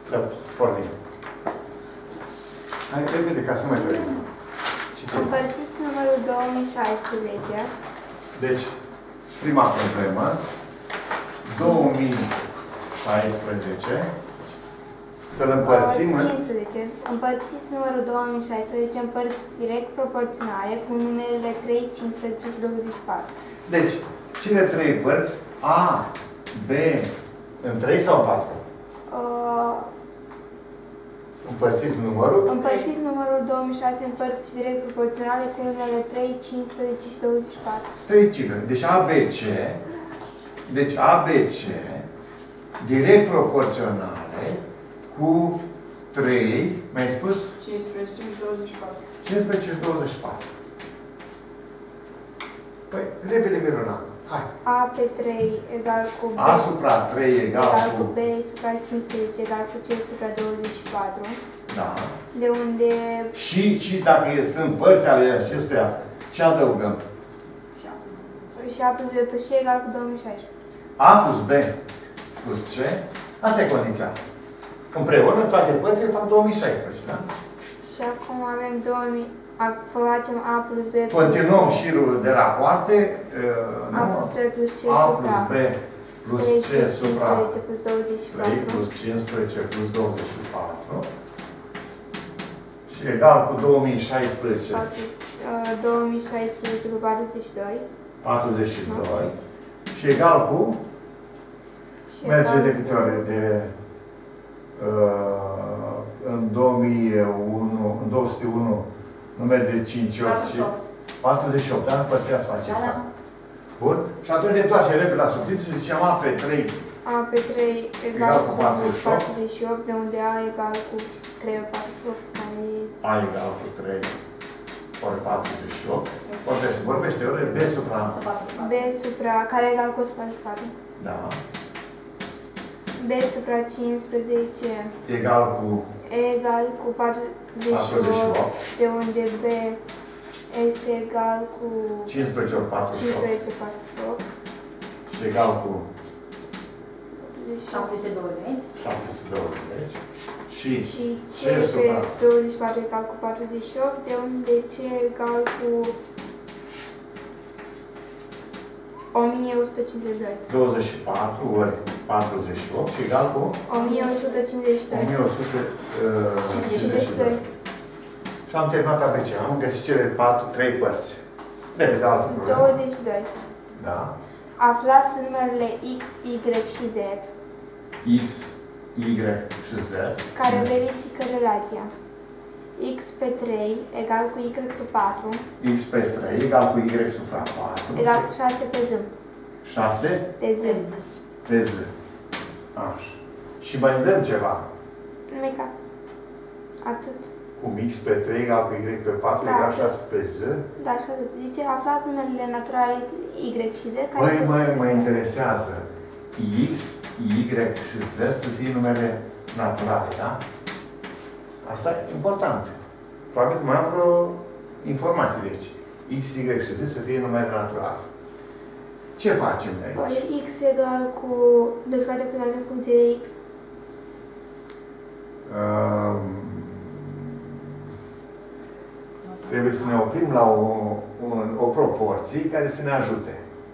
Să pornim. Hai, repede, ca să mai dorim. Împărțiți numărul 2016. Deci, prima problemă, 2016, să-l împărțim în... 15. Împărțiți numărul 2016 în părți direct proporționale cu numerele 3, 15 și 24. Deci, cele trei părți, A, B, în 3 sau 4? Împărțiți numărul? Împărțiți numărul 2006 în părți direct proporționale cu numerele 3, 15 și 24. Trei cifre. Deci ABC, direct proporționale cu 3, mi-ai spus? 15 și 24. 15 și 24. Păi, repede, Miruna. Hai. A pe 3 egal cu B. A supra 3 egal cu... B supra 15 egal cu C supra 24. Da. De unde... Și dacă sunt părți ale acestuia, ce adăugăm? Și A plus B plus C egal cu 2016. A plus B plus C, asta e condiția. Împreună, toate părțile fac 2016, da? Și acum avem 2000... Facem A plus B plus Continuăm șirul de rapoarte. A plus B plus C A supra plus B plus C supra 15 plus 24. 3 plus 15 plus 24. Și egal cu 2016. 2016 cu 42. 42. Și egal cu... Merge de câte ori? În 2001, în 201, numeri de 5 ori și 48, da? Păția să face exact. Bun? Și atunci ne întoarcem repede la substituție, zicem A pe 3. A pe 3 egal cu 48, de unde A egal cu 3 ori 48. A egal cu 3 ori 48. Vorbește ori B supra... B supra, care egal cu 144. Da. B supra 15 egal cu 48, de unde B este egal cu 15 ori 48 și egal cu 720 și C pe 24 egal cu 48, de unde C egal cu 1152. 24 ori 48 și egal cu 1152. 1152. Și am terminat ABC. Am găsit cele 3 părți. Repede, altă problemă. 22. Da. Aflați numerele X, Y și Z. X, Y și Z. Care verifică relația. X pe 3 egal cu Y pe 4. X pe 3 egal cu Y supra 4. Egal cu 6 pe Z. 6 pe Z. pe Z. Așa. Și mai dăm ceva. Nimica. Atât. Cum X pe 3 egal cu Y pe 4 Da, egal atât. 6 pe Z. Da, și atât. Zice, aflați numerele naturale Y și Z care... Păi, mă interesează X, Y și Z să fie numere naturale, da? Asta e important. Probabil că mai am vreo informație de aici. X, Y și Z să fie numere naturale. Ce facem de aici? Păi, X egal cu... Descoate pe în funcție de X. Trebuie să ne oprim la o proporție care să ne ajute.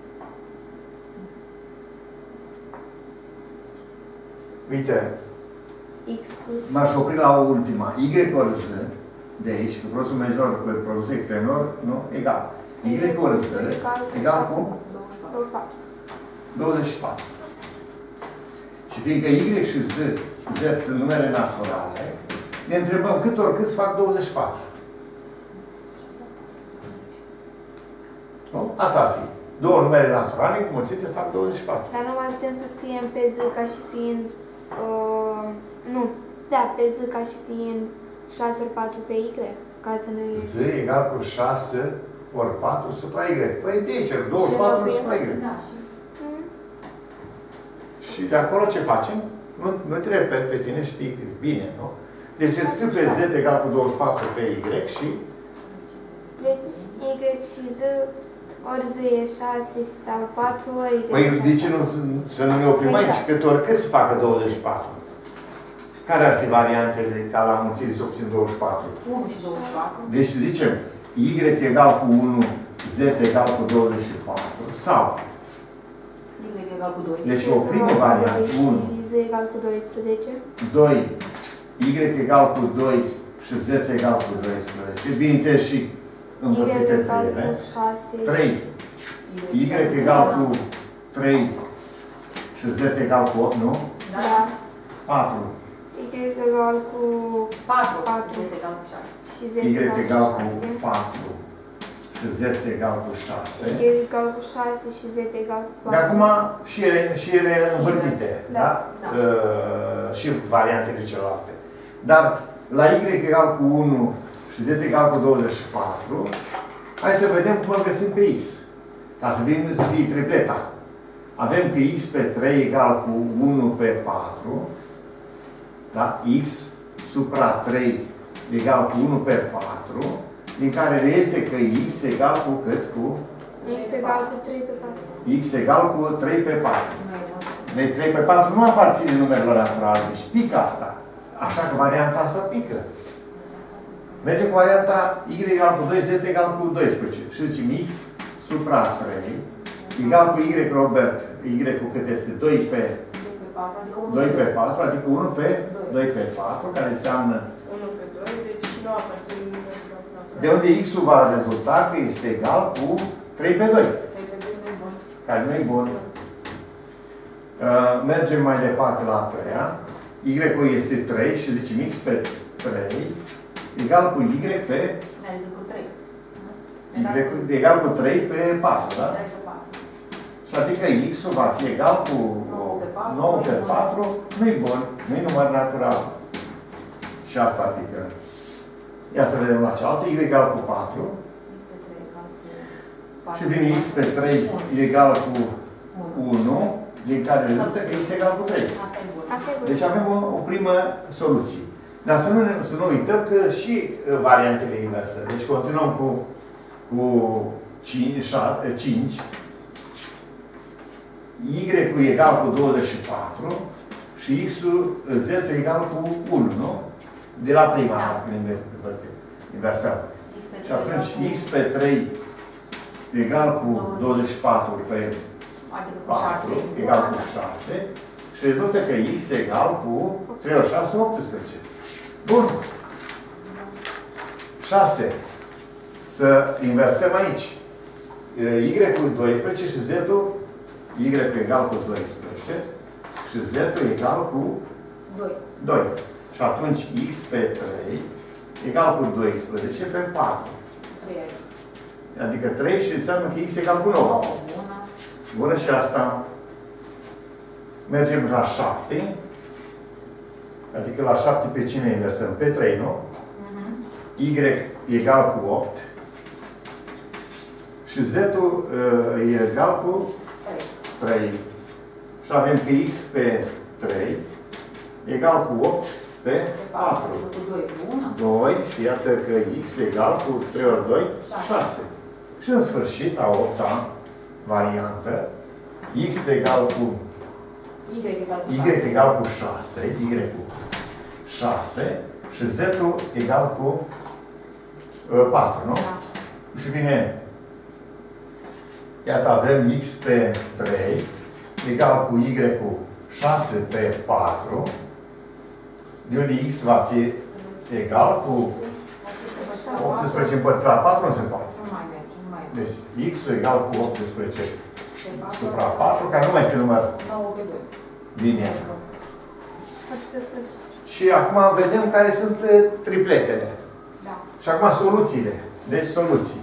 Uite, X plus... m-aș opri la ultima. Y ori Z, de aici, cu produsul major cu produsul extremilor, nu? Egal. Y ori Z, egal cu 24. 24. Și fiindcă Y și Z sunt numere naturale, ne întrebăm cât ori cât fac 24. Nu? Asta ar fi. Două numere naturale înmulțite fac 24. Dar nu mai putem să scriem pe Z ca și fiind... nu. Da, pe Z ca și fiind 6 ori 4 pe Y. Ca să nu... Z egal cu 6 ori 4 supra Y. Păi de aici, 24 supra Y. Da, Și de acolo ce facem? Nu trebuie pe tine, știi bine, nu? Deci se scriu pe Z egal cu 24 pe Y și... Deci Y și Z ori Z e 6 sau 4 ori Y. Păi de ce nu să nu ne oprim aici? Cât ori cât să facă 24? Care ar fi variantele ca la mulțire să obțin 24? 1 și 24. Deci zicem y egal cu 1, z egal cu 24 sau Y egal cu 2. deci o primă variantă 1, Z egal cu 12. 2, y egal cu 2 și z egal cu 12. Bineînțeles și Y împărțite egal cu 6. 3, y egal cu 3 și z egal cu 8, nu? Da. 4. Y egal cu 4. 4. Y egal cu 6. și Z Y egal egal cu cu 6. 4 și z egal cu 6. Y egal cu 6 și Z egal cu 4. De acum și ele învârtite, Da. da? Da. Și variantele celelalte. Dar la y egal cu 1 și z egal cu 24, hai să vedem cum îl găsim pe x. Ca să fie tripleta. Avem că x pe 3 egal cu 1 pe 4, da? X supra 3 egal cu 1 pe 4, din care reiese că x egal cu cât? Cu X egal cu 3 pe 4. x egal cu 3 pe 4. Nu e bun. Deci 3 pe 4 nu aparține numerelor naturale, deci pică asta. Așa că varianta asta pică. Mergem cu varianta y egal cu 2, z egal cu 12. Și zicem x supra 3 egal cu y, Robert, y cu cât este? 2 pe 2 pe 4, adică 1 pe 2 pe 4, care înseamnă 1 pe 2, deci nu aparține numerelor naturale. de unde x-ul va rezulta că este egal cu 3 pe 2, 3 pe 2 nu e bun. care nu e bun. Mergem mai departe la a treia. Y-ul este 3 și zicem x pe 3 egal cu y pe Adică cu 3. y egal cu 3 pe 4, da? 3 pe 4. Și adică x-ul va fi egal cu 9 pe 4, nu-i bun, nu-i număr natural. Și asta adică. Ia să vedem la cealaltă, y egal cu 4 și vine x pe 3 egal cu 1, din care rezultă că x egal cu 3. Asta e bun. Asta e bun. Deci avem o primă soluție. Dar să nu uităm că și variantele inverse. Deci continuăm cu 5. Y-ul egal cu 24 și X-ul Z egal cu 1, nu? De la prima Da. inversăm. Și atunci X pe 3 egal cu 24 pe Adică cu 4 6. egal cu 6 și rezultă că X egal cu 3 ori 6, 18. Bun. 6. Să inversăm aici. Y cu 12 și Z-ul Y egal cu 12 și Z-ul egal cu 2. 2. Și atunci X pe 3 egal cu 12 pe 4. 3 aici. Adică 3 și înseamnă că X egal cu 9. Bună. Bună și asta. Mergem la 7. Adică la 7 pe cine inversăm? Pe 3, nu? Y egal cu 8. Și Z-ul e egal cu 3. Și avem că X pe 3 egal cu 8 pe 4. Cu 2. Bună. 2 și iată că X egal cu 3 ori 2, 6. Și în sfârșit, a 8-a variantă, X egal cu Y egal cu 6, Y cu 6 și Z-ul egal cu 4, nu? Da. Și vine, iată, avem X pe 3 egal cu Y cu 6 pe 4, de unde X va fi egal cu 18 împărțit la 4, nu se poate. Nu mai merge, nu mai merge. Deci X-ul egal cu 18 supra 4, care nu mai este număr 9 pe 2. bine. Și acum vedem care sunt tripletele. Da. Și acum soluțiile. Deci soluții.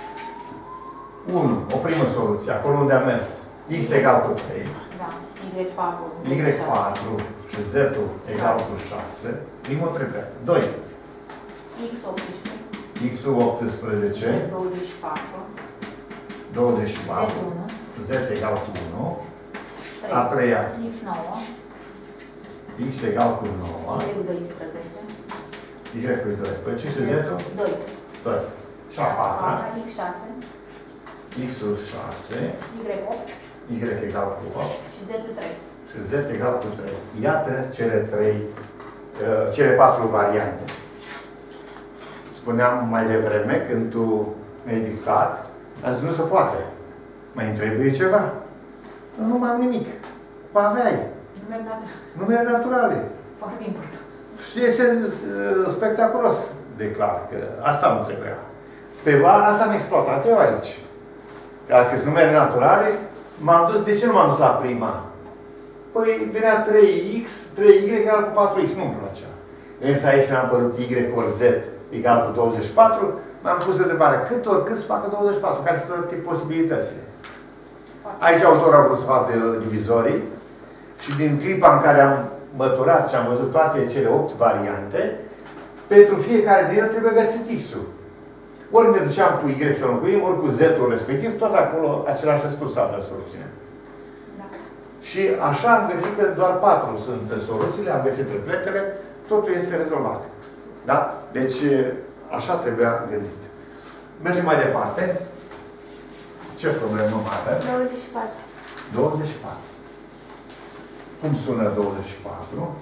1. O primă soluție, acolo unde am mers. X egal cu 3. Da. Y4. Y4 și Z-ul egal cu 6. Primul triplet. 2. X18. X-ul 18. 24. 24. Z1. Z egal cu 1. 3. A treia. X9. X egal cu 9. Y12. Y cu 12 și Z-ul 2. 2. Și a patra. X6. X-ul 6. Y8. Y egal cu 8. Și Z3. Și Z egal cu 3. Iată cele 3 cele 4 variante. Spuneam mai devreme, când tu mi-ai dictat, a zis, nu se poate. Mai trebuie ceva? Nu mai am nimic. Mă aveai. Numere naturale. Foarte important. Și este spectaculos, declar, că asta nu trebuia. Pe asta am exploatat eu aici. Dacă sunt numere naturale, m-am dus, de ce nu m-am dus la prima? Păi venea 3x, 3y egal cu 4x, nu-mi plăcea. Însă aici mi-a apărut y ori z egal cu 24, m-am pus întrebarea, cât ori cât să facă 24, care sunt toate posibilitățile. Aici autorul a vrut să facă divizorii și din clipa în care am măturat și am văzut toate cele 8 variante, pentru fiecare din ele trebuie găsit x-ul. Ori ne duceam cu y să înlocuim, ori cu z-ul respectiv, tot acolo același răspuns toată soluțiunea. Da. Și așa am găsit că doar 4 sunt soluțiile, am găsit tripletele, totul este rezolvat. Da? Deci așa trebuia gândit. Mergem mai departe. Ce problemă mai avem? 24. 24. Cum sună 24?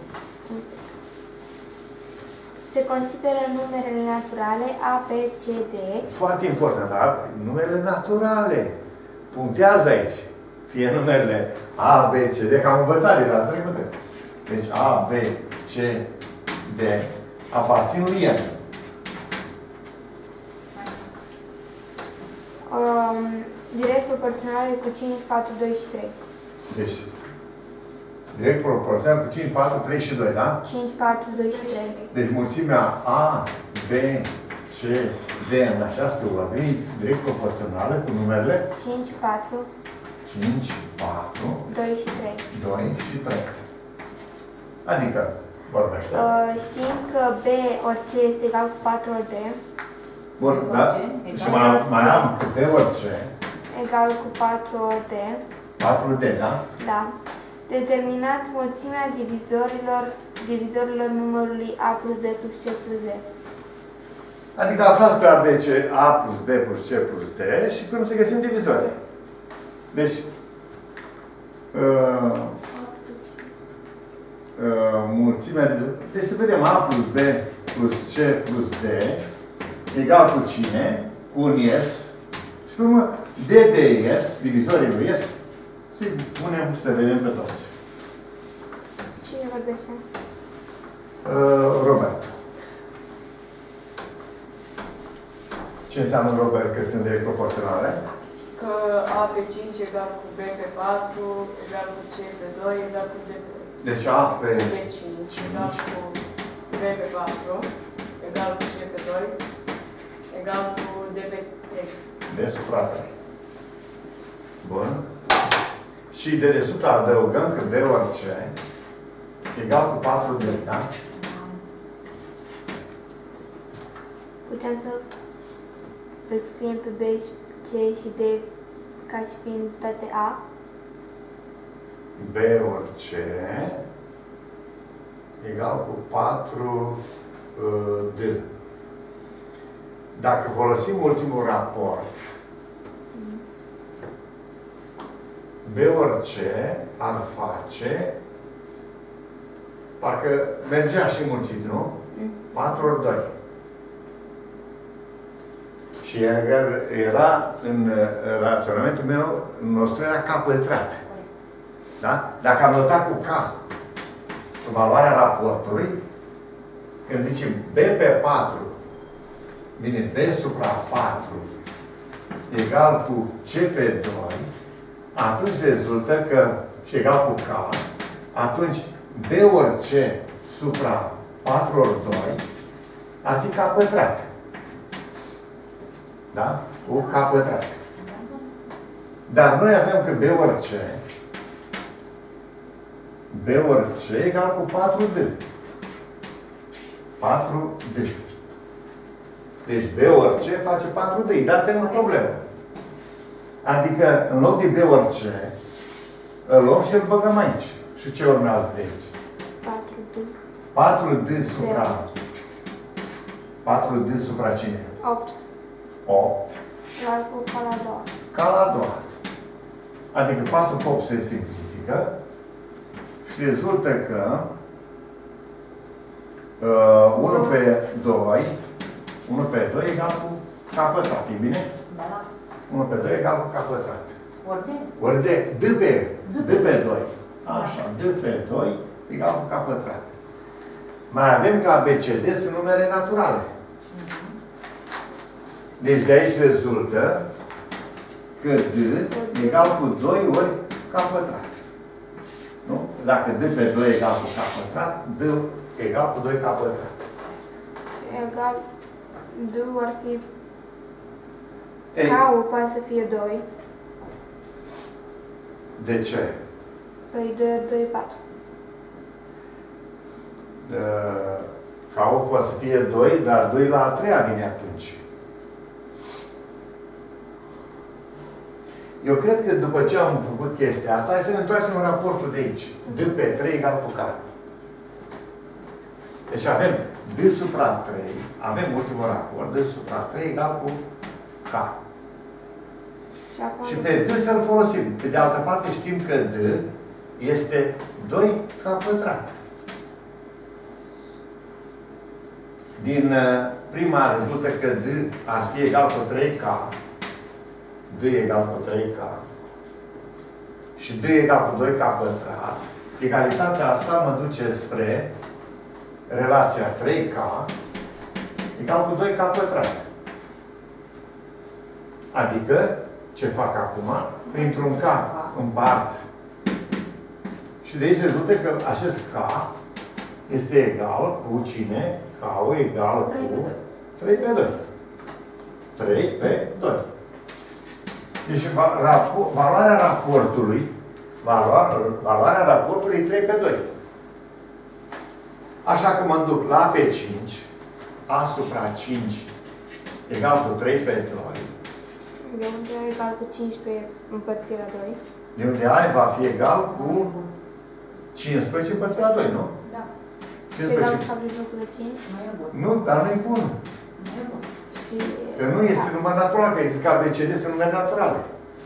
Se consideră numerele naturale A, B, C, D. Foarte important, da? Numerele naturale. Punctează aici. Fie numerele A, B, C, D, că am învățat de data trecută. Deci A, B, C, D aparțin lui M. Direct proporționale cu 5, 4, 2 și 3. Deci, direct proporțional cu 5, 4, 3 și 2, da? 5, 4, 2 și 3. Deci mulțimea A, B, C, D în această ordine direct proporțională cu numerele 5, 4, 5, 4, 2 și 3. 2 și 3. Adică, vorbește. Știm că B ori C este egal cu 4 ori D. Bun, da? Și mai am că B ori C egal cu 4 ori D. 4D, da? Da. Determinați mulțimea divizorilor numărului A plus B plus C plus D. Adică aflați pe ABC A plus B plus C plus D și până să găsim divizorii. Deci, mulțimea divizorilor. Deci să vedem A plus B plus C plus D egal cu cine? Cu un S. Și pe urmă, D de S, divizorii lui S, să-i punem să vedem pe toți. Cine vorbește? Robert. Ce înseamnă, Robert, că sunt direct proporționale? Că A pe 5 egal cu B pe 4, egal cu C pe 2, egal cu D pe 3. Deci A pe 5 egal cu B pe 4, egal cu C pe 2, egal cu D pe 3. Deasupra 3. Bun. Și de desubt adăugăm că B ori C egal cu 4D, da? Putem să îl scriem pe B, C și D ca și fiind toate A. B ori C egal cu 4D. Dacă folosim ultimul raport, B ori C ar face, parcă mergea și mulțit, nu? 4 ori 2. Și era în raționamentul meu, nostru era K pătrat. Da? Dacă am notat cu K valoarea raportului, când zicem B pe 4, bine, B supra 4 egal cu C pe 2, atunci rezultă că, și egal cu K, atunci B ori C supra 4 ori 2 ar fi K pătrat. Da? Cu K pătrat. Dar noi avem că B ori C, B ori C egal cu 4D. 4D. Deci B ori C face 4D. Dar avem o problemă. Adică, în loc de B ori C, îl luăm și îl băgăm aici. Și ce urmează de aici? 4D. 4D supra... 4D supra cine? 8. 8. Egal cu ca la 2. Ca la 2. Adică 4 cu 8 se simplifică și rezultă că 1 pe 2, 1 pe 2 egal cu K pătrat, e bine? Da. 1 pe 2 egal cu K pătrat. Ori de? Ori de D pe 2. Așa, D pe 2 egal cu K pătrat. Mai avem că ABCD sunt numere naturale. Deci de aici rezultă că D egal cu 2 ori K pătrat. Nu? Dacă D pe 2 egal cu K pătrat, D egal cu 2K pătrat. Egal, D ar fi... K-ul poate să fie 2. De ce? Păi 2 ori 2 e 4. K-ul poate să fie 2, dar 2 la a treia vine atunci. Eu cred că după ce am făcut chestia asta, hai să ne întoarcem în raportul de aici. D pe 3 egal cu K. Deci avem D supra 3, avem ultimul raport, D supra 3 egal cu K. Și pe D să-l folosim. Pe de altă parte știm că D este 2K pătrat. Din prima rezultă că D ar fi egal cu 3K. D egal cu 3K. Și D egal cu 2K pătrat. Egalitatea asta mă duce spre relația 3K egal cu 2K pătrat. Adică, ce fac acum? Printr-un K împart. Și de aici rezultă că acest K este egal cu cine? K-ul egal cu 3 pe 2. 3 pe 2. Deci valoarea raportului e 3 pe 2. Așa că mă duc la pe 5, A supra 5 egal cu 3 pe 2. De unde A egal cu 5 pe împărțirea 2. De unde A va fi egal cu 15 împărțirea 2, nu? Da. 15. Egal cu faptul de 5. Nu e bun. Nu, dar nu e bun. Nu e bun. Că nu este număr natural, că ai zis că ABCD sunt numere naturale.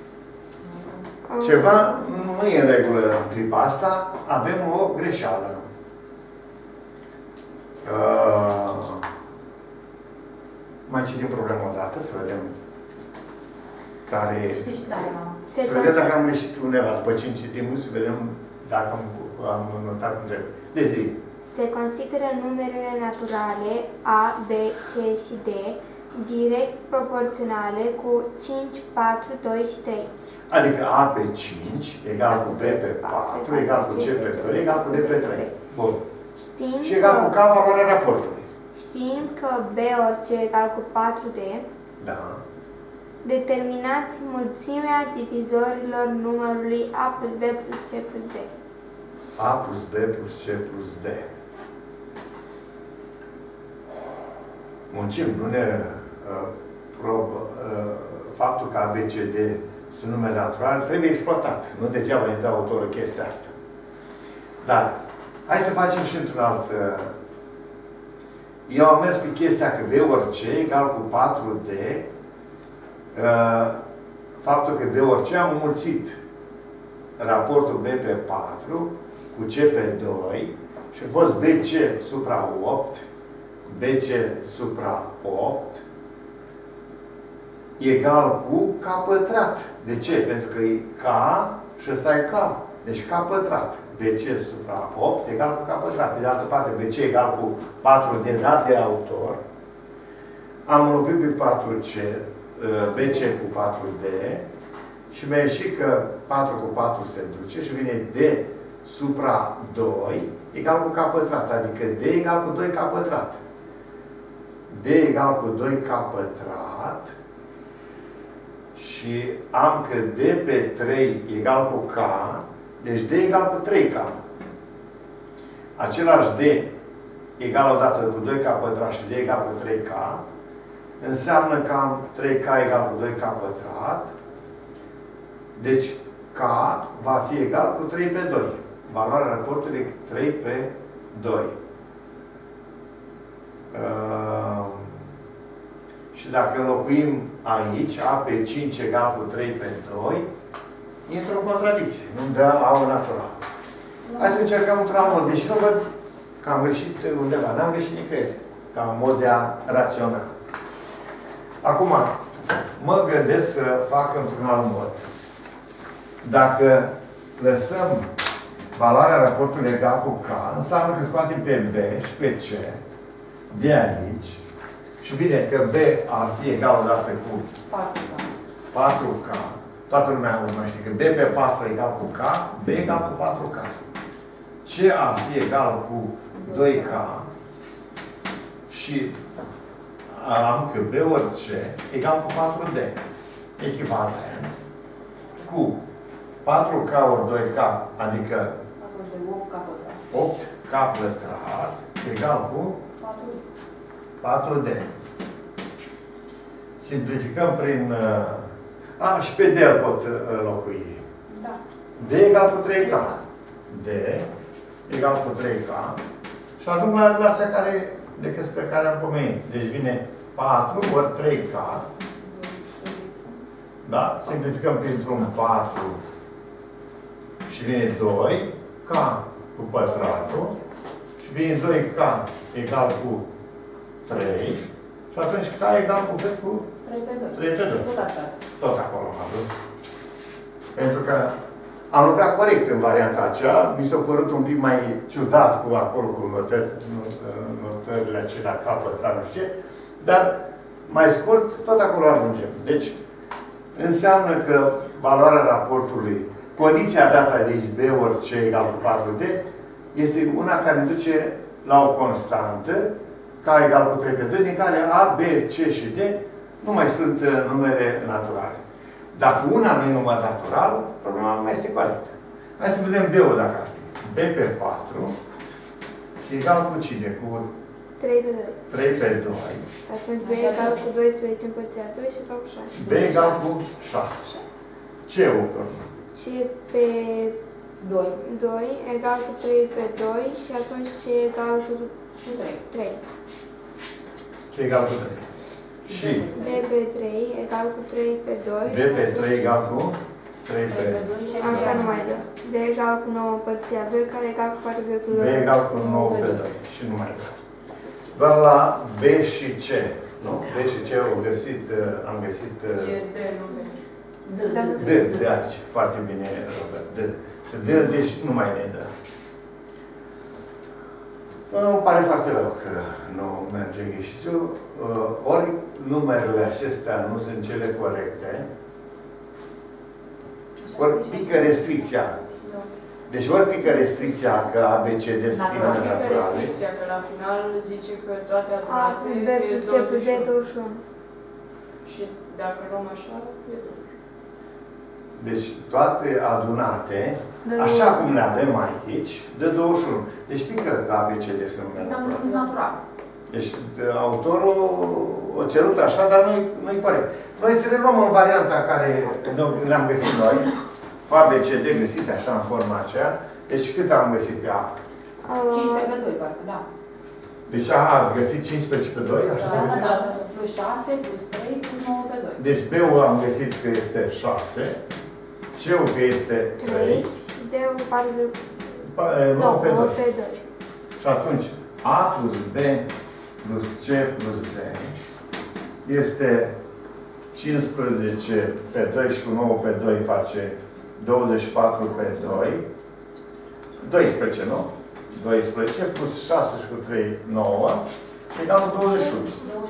Ceva nu e în regulă în clipa asta, avem o greșeală. Mai citim problema o dată, să vedem care e. Să vedem dacă am greșit undeva. După ce citim, să vedem dacă am notat cum trebuie. Deci zi. Se consideră numerele naturale A, B, C și D direct proporționale cu 5, 4, 2 și 3. Adică A pe 5 egal cu B pe 4 egal cu C pe 2 egal cu D pe 3. Bun. Și egal cu K valoarea raportului. Știind că B ori C egal cu 4D, Da. determinați mulțimea divizorilor numărului A plus B plus C plus D. A plus B plus C plus D. Muncim, nu ne faptul că ABCD sunt numere naturale trebuie exploatat. Nu degeaba ne dă autorul chestia asta. Dar, hai să facem și într-un alt... Eu am mers pe chestia că B ori C egal cu 4D. Faptul că B ori C am înmulțit raportul B pe 4 cu C pe 2 și a fost BC supra 8, BC supra 8 egal cu K pătrat. De ce? Pentru că e K și ăsta e K. Deci K pătrat. BC supra 8 egal cu K pătrat. Pe de altă parte, BC egal cu 4D dat de autor. Am înlocuit pe 4C, BC cu 4D și mi-a ieșit că 4 cu 4 se duce și vine D supra 2 egal cu K pătrat. Adică D egal cu 2K pătrat. D egal cu 2K pătrat și am că D pe 3 egal cu K, deci D egal cu 3K. Același D egal odată cu 2K pătrat și D egal cu 3K înseamnă că am 3K egal cu 2K pătrat, deci K va fi egal cu 3 pe 2. Valoarea raportului e 3 pe 2. Și dacă înlocuim aici, A pe 5 egal cu 3 pe 2, intră în contradicție. Nu dă A natural. Hai să încercăm într-un alt mod. Deși nu văd că am greșit undeva. N-am greșit nicăieri, ca mod de a raționa. Acum, mă gândesc să fac într-un alt mod. Dacă lăsăm valoarea raportului egal cu K, înseamnă că scoatem pe B și pe C de aici și vine că B ar fi egal odată cu 4K. Toată lumea urmărește că B pe 4 egal cu K, B egal cu 4K. C ar fi egal cu 2K și am că B ori C egal cu 4D. Echivalent cu 4K ori 2K, adică 8K pătrat egal cu 4D. Simplificăm prin... și pe D îl pot înlocui. Da. D egal cu 3K. D egal cu 3K. Și ajung la relația despre care am pomenit. Deci vine 4 ori 3K. Da? Simplificăm printr-un 4 și vine 2K cu pătratul și vine 2K egal cu 3 și atunci K egal cu cât? Cu 3 pe 2. Tot acolo am dus. Pentru că am lucrat corect în varianta aceea, mi s-a părut un pic mai ciudat cu acolo cu notările acelea K pătrat, nu știu ce, dar mai scurt, tot acolo ajungem. Deci, înseamnă că valoarea raportului, condiția dată aici B ori C egal cu 4D, este una care duce la o constantă, K egal cu 3 pe 2, din care A, B, C și D nu mai sunt numere naturale. Dacă una nu e număr natural, problema nu mai este corectă. Hai să vedem B-ul dacă ar fi. B pe 4 egal cu cine? Cu 3 pe 2. 3 pe 2. Atunci B egal cu 12 împărțit la 2 și egal cu 6. B egal cu 6. C-ul C pe 2 egal cu 3 pe 2 și atunci C egal cu 3. C egal cu 3. Și D pe 3 egal cu 3 pe 2. B pe 3 egal cu 3 pe 2. Asta nu mai dă. D egal cu 9 împărțit la 2, care egal cu 4 pe 2. B egal cu 9 pe 2. Și nu mai dă. Doar la B și C. Nu? B și C am găsit... E D, nu B. D aici. Foarte bine, Robert. D. Și D, deci nu mai ne dă. Îmi pare foarte rău că nu merge ghișițul. Ori numerele acestea nu sunt cele corecte, ori pică restricția. Deci ori pică restricția că ABCD să fie numere Pică naturale. restricția, că la final zice că toate A adunate plus B e plus C plus D 21. Și dacă luăm așa, e 21. Deci toate adunate, așa cum le avem aici, dă 21. Deci pică că ABCD să numere naturale. Deci autorul a cerut așa, dar nu-i corect. Noi să le luăm în varianta care le-am găsit noi, cu ABCD găsite așa în forma aceea. Deci cât am găsit pe A? 15 pe 2, parcă, da. Deci A ați găsit 15 pe 2, așa s-a găsit? Da, plus 6, plus 3, plus 9 pe 2. Deci B-ul am găsit că este 6, C-ul că este 3, și D-ul 4 pe 9 pe 2. pe 2. Și atunci A plus B plus C plus D este 15 pe 2 și cu 9 pe 2 face 24 pe 2. 12, nu? 12 plus 6 și cu 3, 9. Egal cu 21.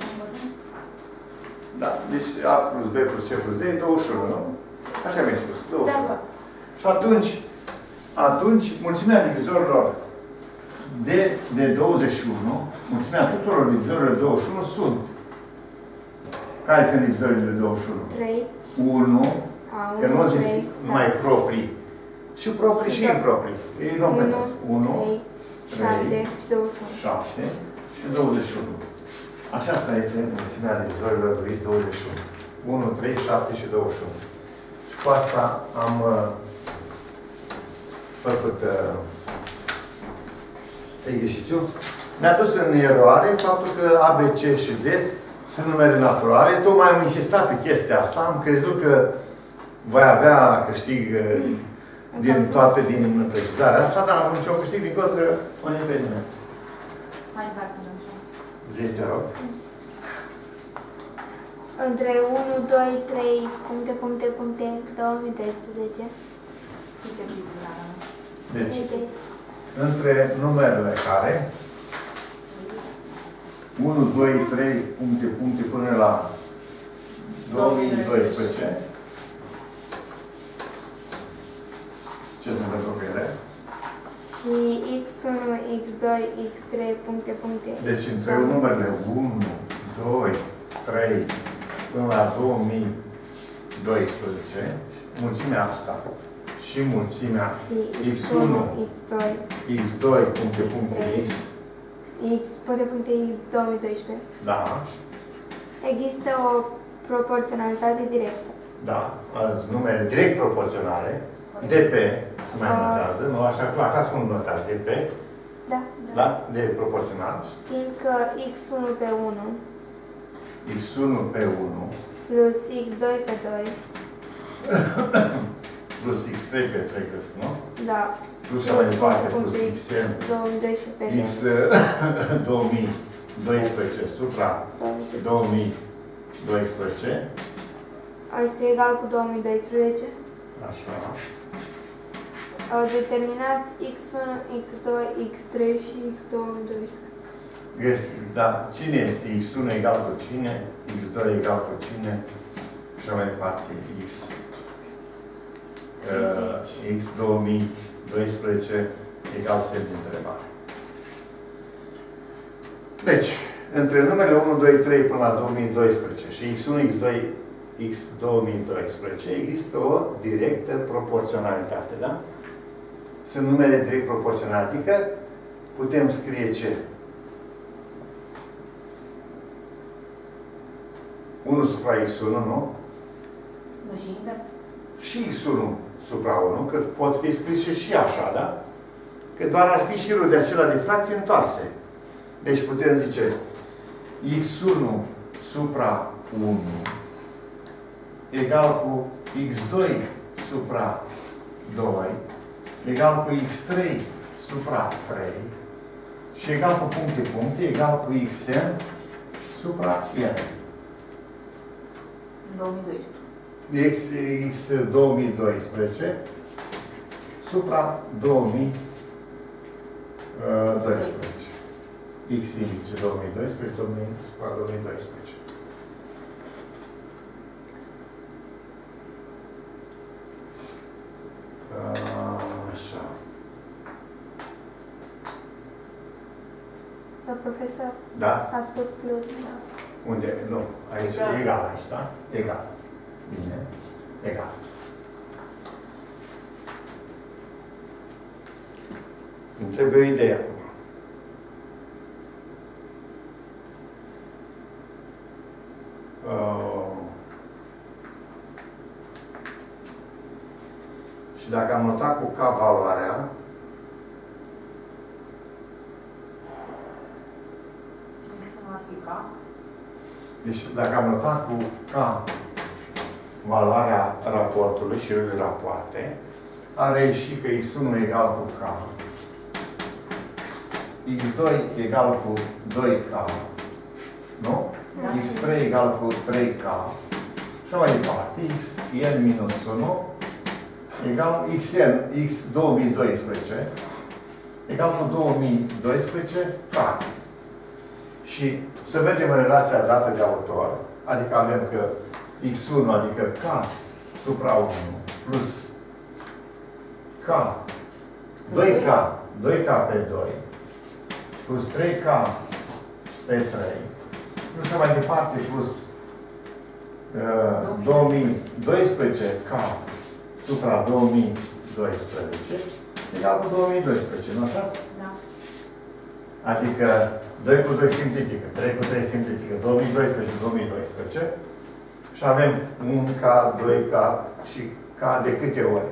Da, deci A plus B plus C plus D e 21, nu? Așa mi-ai spus, 21. Da. Și atunci mulțimea divizorilor de 21, mulțimea tuturor divizorilor de 21 sunt. Care sunt divizorile de 21? 3. 1, că nu au zis 3, numai proprii. Și proprii și improprii. Ei luăm pe toți. 1, 3, 7 și 21. 7 și 21. Aceasta este mulțimea divizorilor lui 21. 1, 3, 7 și 21. Și cu asta am făcut exercițiu. Mi-a dus în eroare faptul că A, B, C și D sunt numere naturale. Tocmai am insistat pe chestia asta. Am crezut că voi avea câștig din precizarea asta, dar am avut și un câștig din contră, o nimeni. Mai departe, așa. Zi, te rog. Între 1, 2, 3, puncte, 2012. Câte bine la rând. Deci, Vedeți? între numerele care 1, 2, 3, puncte, până la 2012. Ce se întâmplă cu ele? Și x1, x2, x3, puncte. Deci între numerele 1, 2, 3, până la 2012, mulțimea asta și mulțimea și x1, x2, x2, puncte, x, puncte x 2012. da, Există o proporționalitate directă. da, alți numere direct proporționale, dp, se mai notează, nu? Așa cum notați, dp, Da. da? De proporțional. Știm că x1 pe 1 x1 pe 1 plus x2 pe 2, plus x3 pe 3, cred, nu? da, Plus și mai departe, plus xn, 2012 pe 2. x 2012 supra 2012, Asta e egal cu 2012. așa. Determinați x1, x2, x3 și x2012. Da, cine este x1 egal cu cine, x2 egal cu cine, și mai departe, x 2012 egal semn de întrebare. Deci, între numele 1, 2, 3 până la 2012 și x1, x2, x 2012 există o directă proporționalitate, da? Sunt numere direct proporționale, adică putem scrie ce? 1 supra x1, nu? Nu și invers. Și x1 supra 1, că pot fi scrise și așa, da? Că doar ar fi șirul de acela de fracții întoarse. Deci putem zice x1 supra 1 egal cu x2 supra 2 egal cu x3 supra 3 și egal cu puncte, egal cu xn supra n. 2012. X 2012 supra 2012. X indice 2012, supra 2012. Așa. Da, profesor, Da? a spus plus. Da. Unde? Nu. Aici e egal aici, da? Egal. Bine. Egal. Îmi trebuie o idee acum. Și dacă am notat cu K valoarea, deci dacă am notat cu K valoarea raportului și de rapoarte, are ieșit că x1 egal cu K, x2 egal cu 2K, nu? Da. x3 egal cu 3K, și mai departe, xn minus 1 egal xn, x 2012 egal cu 2012 K. Și să mergem în relația dată de autor, adică avem că x1, adică K supra 1 plus K, 2K, 2K pe 2 plus 3K pe 3 plus și mai departe plus 2012 K supra 2012 egal cu 2012, nu așa? Da. Adică 2 cu 2 simplifică, 3 cu 3 simplifică, 2012 și 2012 și avem 1K, 2K și K de câte ori?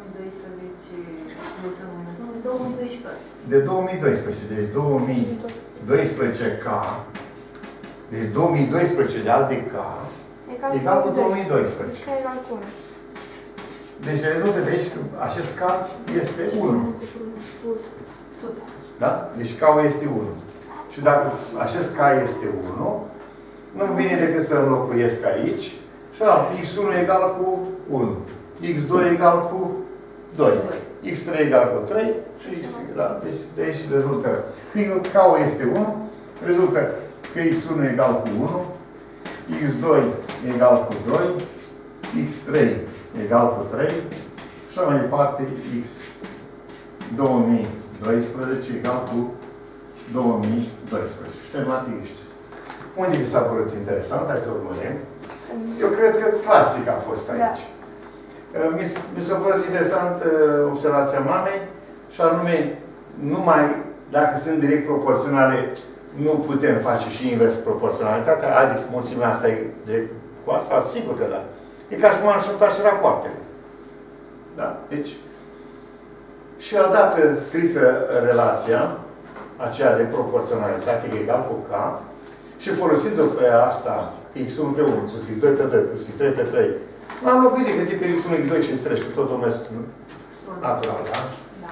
2012. De 2012, deci 2012K, deci 2012 de alt de K, egal cu 2012. K egal cu 1. Deci rezultă de aici că acest K este 1. Da? Deci K este 1. Și Și dacă acest K este 1, nu vine decât să înlocuiesc aici și x1 egal cu 1, x2 egal cu 2, x3 egal cu 3 și x egal. Deci de aici rezultă. Fiindcă K este 1, rezultă că x1 egal cu 1, x2 egal cu 2, x3 egal cu 3 și așa mai departe x 2012 egal cu 2012. Și tematici. Unde vi s-a părut interesant? Hai să urmărim. Eu cred că clasic a fost aici. Da. Mi s-a părut interesant observația mamei și anume, numai dacă sunt direct proporționale, nu putem face și invers proporționalitatea, adică mulțimea asta e direct cu asta, sigur că da. E ca și cum am șutat și rapoartele. Da? Deci, și odată scrisă relația, aceea de proporționalitate egal cu K, și folosind-o pe asta, x1 pe 1, plus x2 pe 2, plus x3 pe 3, m-am locuit decât pe x1, x2 și x3 și totul mers natural, da? Da.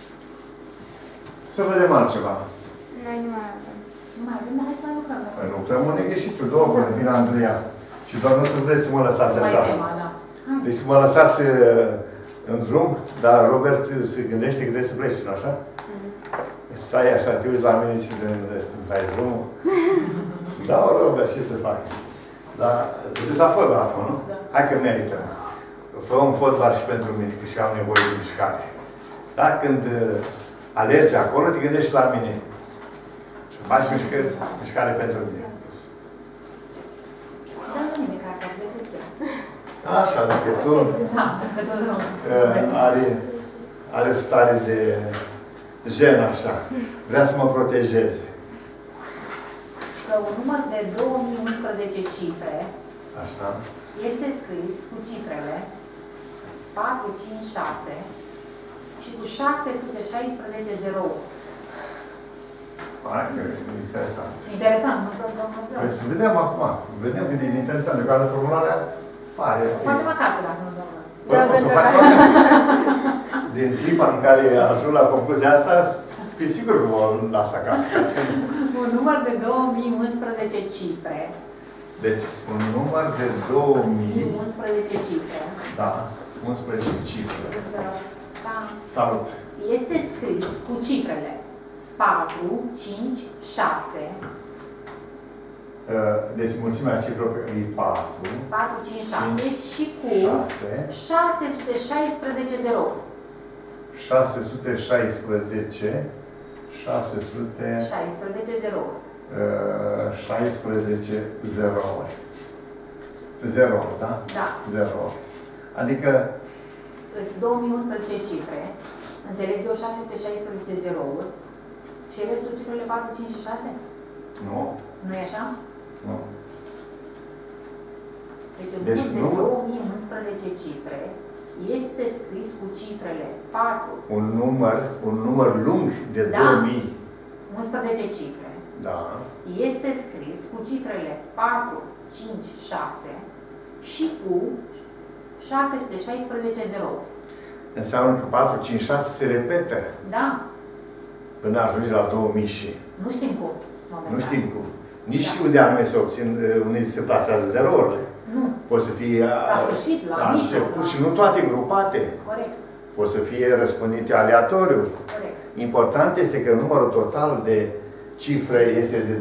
Să vedem altceva. Noi nu mai avem. Nu mai avem, dar hai să mai lucrăm. Păi lucrăm un exercițiu, două până vine Andreea. Și doar nu să vreți să mă lăsați așa. Deci să mă lăsați în drum, dar Robert se gândește că trebuie să pleci, nu așa? Stai așa, te uiți la mine și să-mi dai drumul. Da, Robert, ce să fac? Dar te duci la fotbal acum, nu? Da. Hai că merită. Fă un fotbal și pentru mine, că și am nevoie de mișcare. Da? Când alergi acolo, te gândești la mine. Și faci mișcare pentru mine. Da, nu nimic, cartea, găsesc eu. Așa, dacă tu are o stare de gen, așa. Vrea să mă protejeze. Și că un număr de 2011 cifre Așa. este scris cu cifrele 4, 5, 6 și cu 616 zerouri. Hai, că e interesant. Interesant, nu? Păi să vedem acum. Vedem cât e interesant. De care formularea pare. O facem acasă, dacă nu, doamnă. Păi, o să o facem acasă. Din clipa în care ajung la concluzia asta, fi sigur că o las acasă. Un număr de 2011 cifre. Deci, un număr de 11 cifre. Da, 11 cifre. Da. Salut. Este scris cu cifrele 4, 5, 6. Deci, mulțimea cifrelor e 4. 4, 5, 6 și cu 616 zerouri. 616 zerouri. 16 zerouri. Zerouri, da? Da. Zerouri. Adică... Sunt 2011 cifre. Înțeleg eu 616 zerouri. Și restul cifrele 4, 5 și 6? Nu. Nu e așa? Nu. Deci un număr de 2011 cifre este scris cu cifrele 4. Un număr lung de 2000. 11 cifre. Da. Este scris cu cifrele 4, 5, 6 și cu 616 zerouri. Înseamnă că 4, 5, 6 se repetă. Da. Până ajunge la 2000 și. Nu știm cum. Nu știm cum. Nici unde anume se obțin, unde se plasează zerourile. Nu. Pot să fie la sfârșit, la început și nu toate grupate. Corect. Pot să fie răspândite aleatoriu. Corect. Important este că numărul total de cifre este de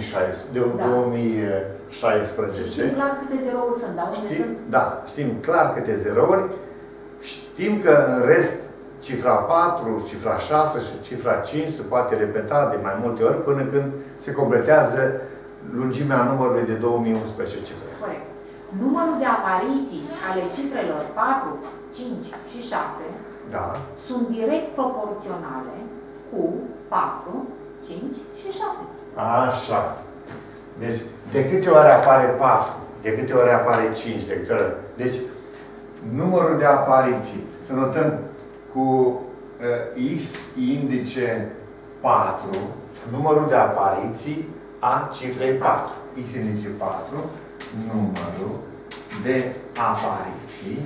2016. Știm clar câte zerouri sunt, dar unde sunt? Da, știm clar câte zerouri. Știm că în rest cifra 4, cifra 6 și cifra 5 se poate repeta de mai multe ori până când se completează lungimea numărului de 2011 cifre. Corect. Numărul de apariții ale cifrelor 4, 5 și 6 sunt direct proporționale cu 4, 5 și 6. Așa. Deci, de câte ori apare 4, de câte ori apare 5, de câte ori... Deci, numărul de apariții, să notăm cu X indice 4, numărul de apariții a cifrei 4. X indice 4, numărul de apariții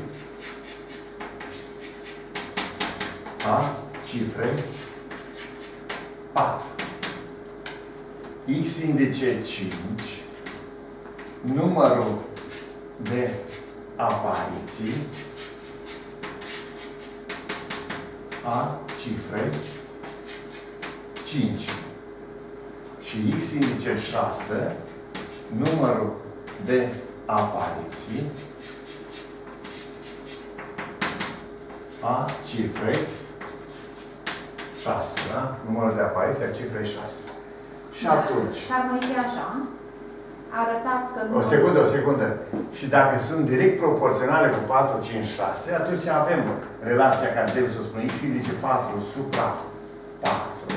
a cifrei 4. X indice 5, numărul de apariții a cifrei 5 și X indice 6, numărul de apariții a cifrei 6, da? Numărul de apariții a cifrei 6. Și atunci... Și ar mai fi așa, arătați că nu... O secundă. Și dacă sunt direct proporționale cu 4, 5, 6, atunci avem relația care trebuie să o spun. X indice 4 supra 4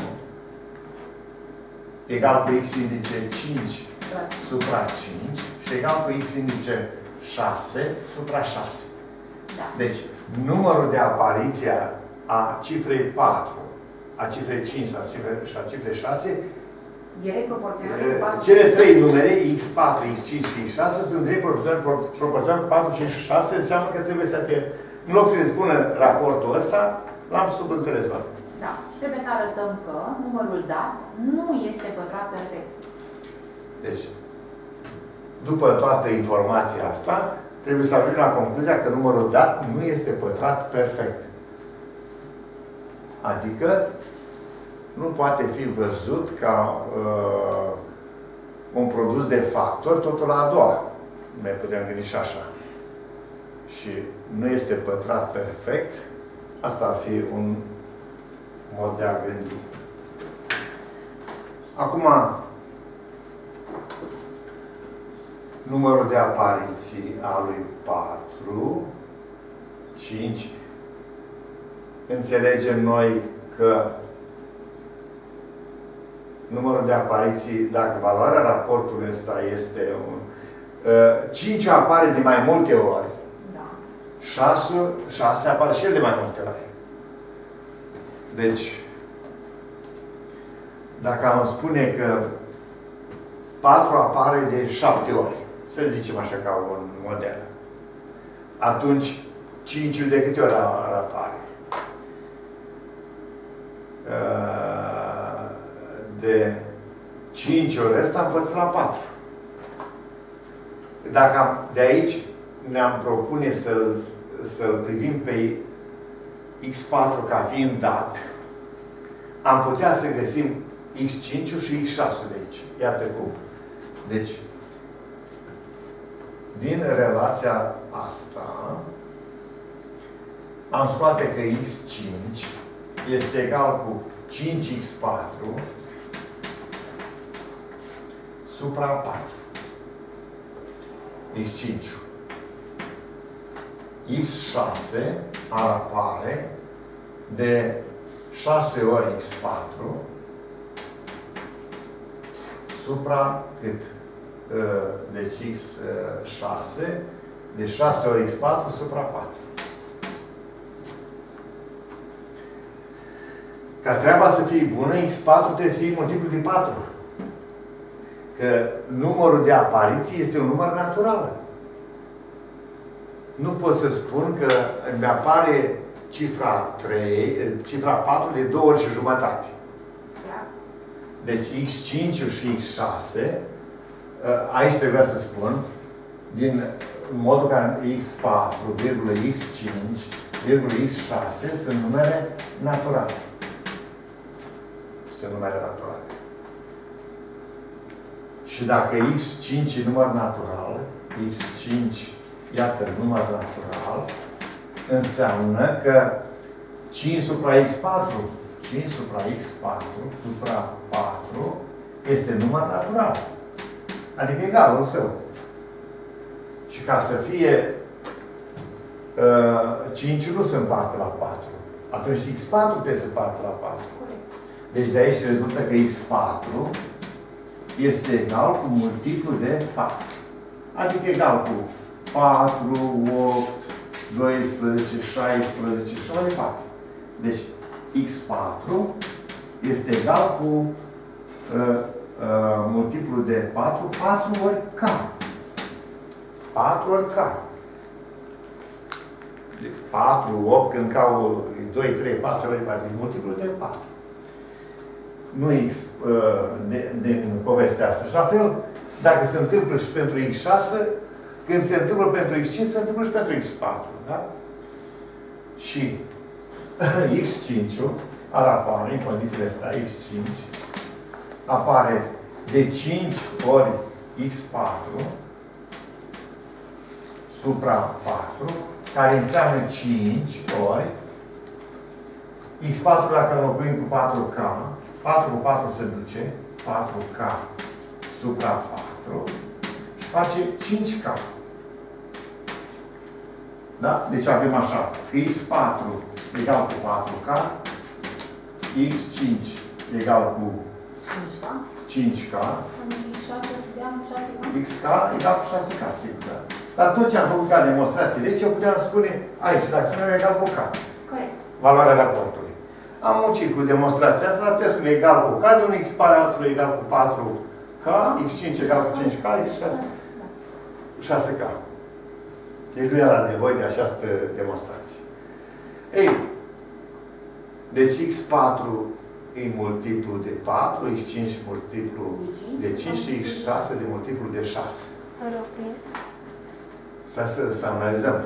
egal cu X indice 5 supra 5 și egal cu X indice 6 supra 6. Da. Deci, numărul de apariție a cifrei 4, a cifrei 5 și a cifrei 6, direct proporțional cu 4. Cele trei numere, X4, X5 și X6, sunt direct proporțional cu 4, 5 și 6, înseamnă că trebuie să fie, în loc să ne spună raportul ăsta, l-am subînțeles doar. Da. Și trebuie să arătăm că numărul dat nu este pătrat perfect. Deci, după toată informația asta, trebuie să ajungem la concluzia că numărul dat nu este pătrat perfect. Adică, nu poate fi văzut ca un produs de factor, totul la a doua. Ne putem gândi și așa. Și nu este pătrat perfect. Asta ar fi un mod de a gândi. Acum, numărul de apariții a lui 4, 5, înțelegem noi că numărul de apariții, dacă valoarea raportului ăsta este un... 5 apare de mai multe ori. Da. 6 apare și el de mai multe ori. Deci, dacă am spune că 4 apare de 7 ori, să zicem așa ca un model, atunci 5 de câte ori apare? De 5 ori ăsta împărțit la 4. Dacă de aici ne-am propune să-l privim pe X4 ca fiind dat, am putea să găsim X5 și X6 de aici. Iată cum. Deci, din relația asta, am scoate că X5 este egal cu 5X4 supra 4. X5. X6 ar apare de 6 ori X4 supra cât? Deci X6 de 6 ori X4 supra 4. Ca treaba să fie bună, X4 trebuie să fie multiplu de 4. Că numărul de apariții este un număr natural. Nu pot să spun că îmi apare cifra 4 de 2 ori și jumătate. Deci X5 și X6, aici trebuia să spun, din modul care X4, X5, X6 sunt numere naturale. Sunt numere naturale. Și dacă X5 e număr natural, X5, iată, număr natural, înseamnă că 5 supra X4, 5 supra X4, supra 4, este număr natural. Adică egalul său. Și ca să fie 5 nu se împarte la 4. Atunci X4 trebuie să împarte la 4. Deci de aici rezultă că X4 este egal cu multiplu de 4. Adică egal cu 4, 8, 12, 16 și mai departe. Deci X4 este egal cu multiplu de 4, 4 ori K. 4 ori K. 4, 8, când K 2, 3, 4 și mai departe. Multiplu de 4. nu X din povestea asta. Și la fel, dacă se întâmplă și pentru X6, când se întâmplă pentru X5, se întâmplă și pentru X4. Da? Și X5-ul apare, în condițiile astea, X5, apare de 5 ori X4 supra 4, care înseamnă 5 ori X4 dacă înlocuim cu 4K, 4 cu 4 se duce, 4K supra 4 și face 5K. Da? Deci avem așa, X4 egal cu 4K, X5 egal cu 5K, XK egal cu 6K, sigur, da. Dar tot ce am făcut ca demonstrație, deci eu puteam spune aici, dacă spuneam egal cu K. Corect. Valoarea raportului. Am muncit cu demonstrația asta, dar puteam spune egal cu K, de un X parametru egal cu 4K, X5 egal cu 5K, X6 6K. Deci nu era nevoie de această demonstrație. Ei, deci X4 e multiplu de 4, X5 multiplu de 5 și X6 de multiplu de 6. Să analizăm.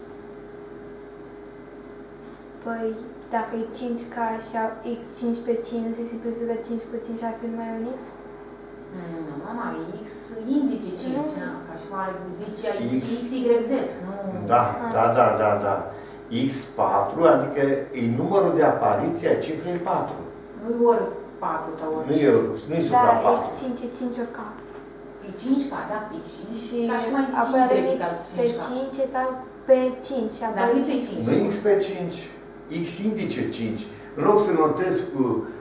Păi, dacă e 5K și X5 pe 5, nu se simplifică 5 cu 5 și ar fi numai un X? Nu, mama, X indice 5, ca și cum zice aici XYZ, nu? Da. X4, adică e numărul de apariție a cifrei 4. Nu e ori 4 sau ori... Nu e supra 4. Da, X5 e 5 ori K. E 5K, da, e 5. Și ca apoi avem X pe 5 egal pe 5. Dar nu e 5. Nu X pe 5. X indice 5. În loc să notez cu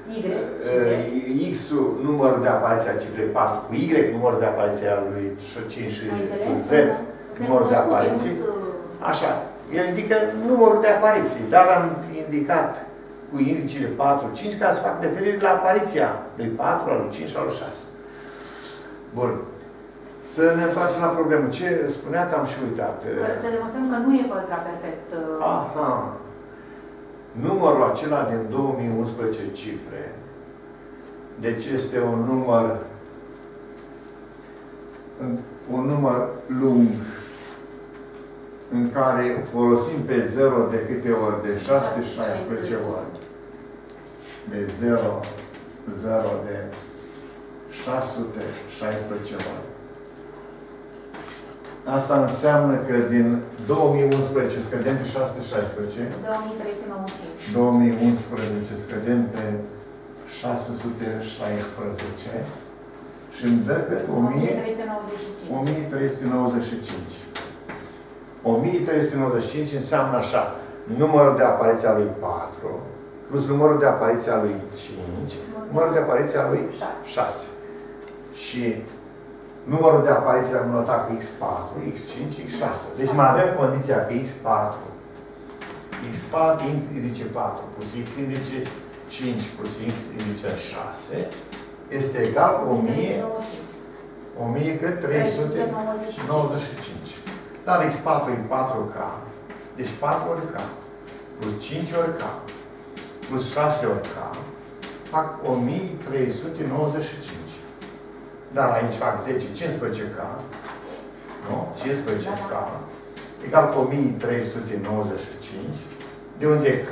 X-ul numărul de apariție a cifrei 4, cu Y numărul de apariție a lui 5 și cu Z numărul de apariție, așa, el indică numărul de apariții, dar am indicat cu indicile 4, 5 ca să fac referire la apariția lui 4, al lui 5 și al lui 6. Bun. Să ne întoarcem la problemă. Ce spunea că am și uitat? Să demonstrăm că nu e perfect. Aha. Numărul acela din 2011 cifre, deci este un număr lung în care folosim pe 0 de câte ori? De 616 ori. De 0 de 616 ori. Asta înseamnă că din 2011 scădem pe 616. 2395. 2011 scădem pe 616 și îmi dă cât? 1395. 1395 înseamnă așa, numărul de apariție a lui 4 plus numărul de apariție a lui 5, numărul de apariție a lui 6. Și numărul de apariție am notat cu X4, X5, X6. Deci mai avem condiția că X4 indice 4 plus X indice 5 plus X indice 6 este egal cu 1395. Dar X4 e 4K. Deci 4 ori K plus 5 ori K plus 6 ori K fac 1395. Dar aici fac 10, 15K, nu? 15K, egal cu 1395, de unde e K?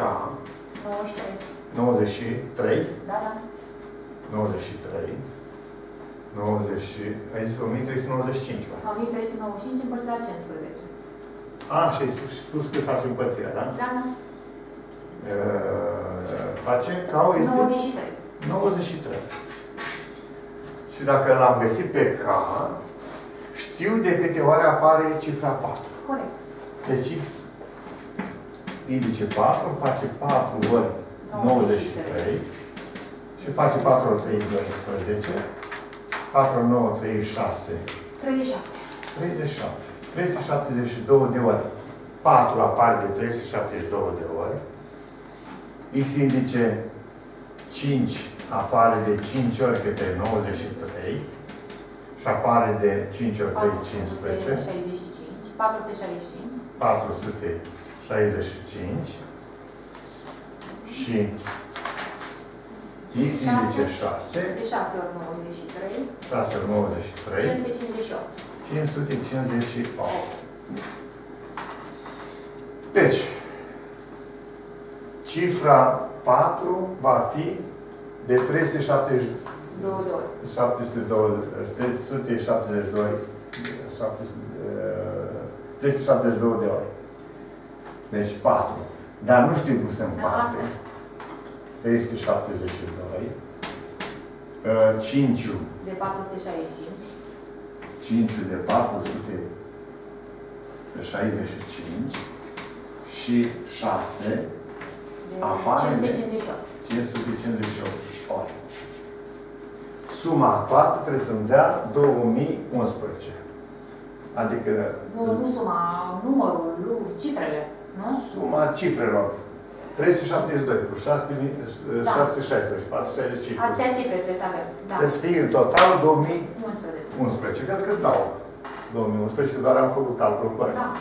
93. Da. 93. 90, ai zis 1395, ba? 1395 împărțit la 15. Și ai spus că face împărțirea, da? Da. Face K este 93. 93. Și dacă l-am găsit pe K, știu de câte ori apare cifra 4. Corect. Deci X indice 4 face 4 ori 93 și face 4 ori 3, 12. 4 ori 9, 36. 37. 37. 372 de ori. 4 apare de 372 de ori. X indice 5 apare de 5 ori câte 93 și apare de 5 ori 3, 15. 465. 465 și X indice 6. De 6 ori 93. 6 ori 93. 558. 558. Deci, cifra 4 va fi de 372 de ori. Deci 4. Dar nu știm cum se împarte. 372. 5 de 465. 5 de 465 și 6 apare de 558 ori. Suma toată trebuie să-mi dea 2011. Adică... Nu suma, numărul, cifrele, nu? Suma cifrelor. 372 plus 616, 465. Atâtea cifre trebuie să avem. Da. Trebuie să fie în total 2011. Cred că dau 2011, că doar am făcut calculul corect. Da.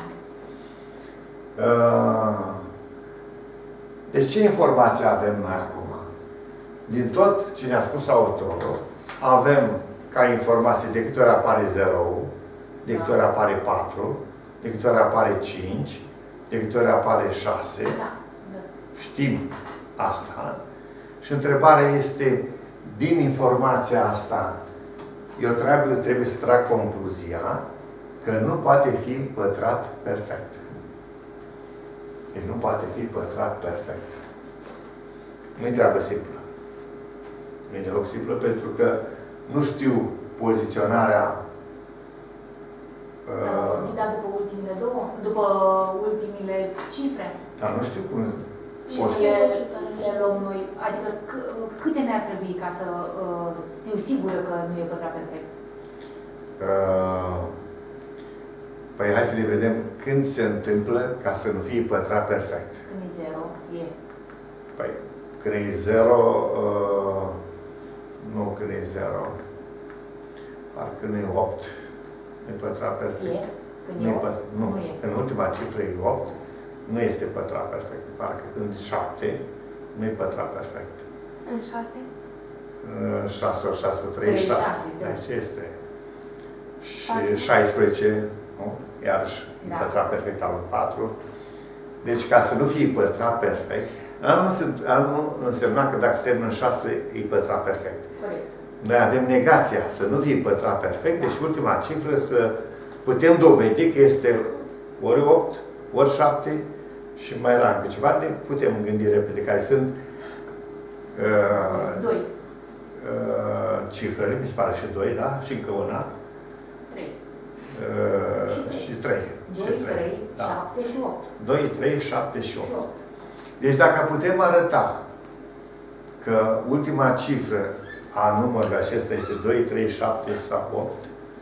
Deci ce informații avem noi acum? Din tot ce ne-a spus autorul, avem ca informație de câte ori apare 0, de câte ori apare 4, de câte ori apare 5, de câte ori apare 6. Știm asta. Și întrebarea este, din informația asta, eu trebuie să trag concluzia că nu poate fi pătrat perfect. Deci nu poate fi pătrat perfect. Nu-i treabă simplă. Nu-i deloc simplă pentru că nu știu poziționarea Da, după ultimele două, după ultimele cifre. Dar nu știu cum. Și le luăm noi. Adică câte mi-ar trebui ca să fiu sigură că nu e pătrat perfect? Păi hai să ne vedem când se întâmplă ca să nu fie pătrat perfect. Când e 0, e. Păi, când e 0, nu când e 0. Parcă nu e 8. Nu e pătrat perfect. E? Când e 8? Nu. În ultima cifră e 8. Nu este pătrat perfect. Parcă când e 7, nu e pătrat perfect. În 6? 6 ori 6, 36. Deci este. Și 16, nu? Iarăși, e pătrat perfect al 4. Deci, ca să nu fie pătrat perfect, nu însemna că dacă suntem în 6, e pătrat perfect. Corect. Noi avem negația să nu fie pătrat perfect, deci ultima cifră să putem dovedi că este ori 8, ori 7 și mai era încă ceva, ne putem gândi repede care sunt 2. Cifrele, mi se pare și 2, da? Și încă una. 3. Și 3. 2, 3, 7 și 8. 2, 3, 7 și 8. Deci dacă putem arăta că ultima cifră a numărului acesta este 2, 3, 7 sau 8,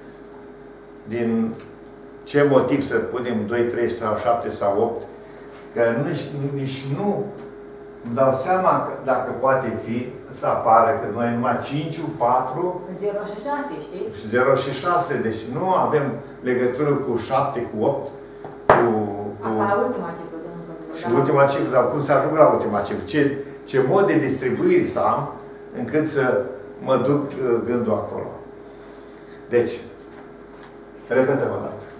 din ce motiv să punem 2, 3 sau 7 sau 8, că nici nu îmi dau seama că dacă poate fi să apară că noi numai 5, 4, 0 și 6, știi? Și 0 și 6, deci nu avem legătură cu 7, cu 8, Asta la ultima cifră. Și ultima cifră, dar cum să ajung la ultima cifră? Ce mod de distribuire să am încât să mă duc gândul acolo. Deci, repetăm o dată.